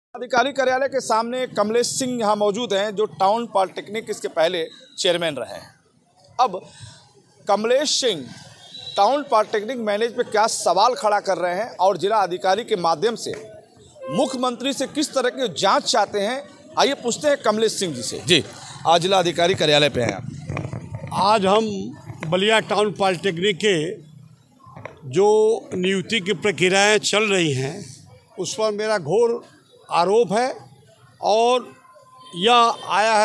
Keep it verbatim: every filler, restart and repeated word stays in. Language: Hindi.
अधिकारी कार्यालय के सामने कमलेश सिंह यहाँ मौजूद हैं, जो टाउन पॉलिटेक्निक इसके पहले चेयरमैन रहे हैं। अब Kamlesh Singh town polytechnic manage पे क्या सवाल खड़ा कर रहे हैं और जिला अधिकारी के माध्यम से मुख्यमंत्री से किस तरह की जांच चाहते हैं, आइए पूछते हैं कमलेश सिंह जी से। जी, आज जिला अधिकारी कार्यालय पे हैं आप। आज हम बलिया टाउन पॉलिटेक्निक के जो नियुक्ति की प्रक्रियाएं चल रही हैं उस पर मेरा घोर आरोप है और यह आया है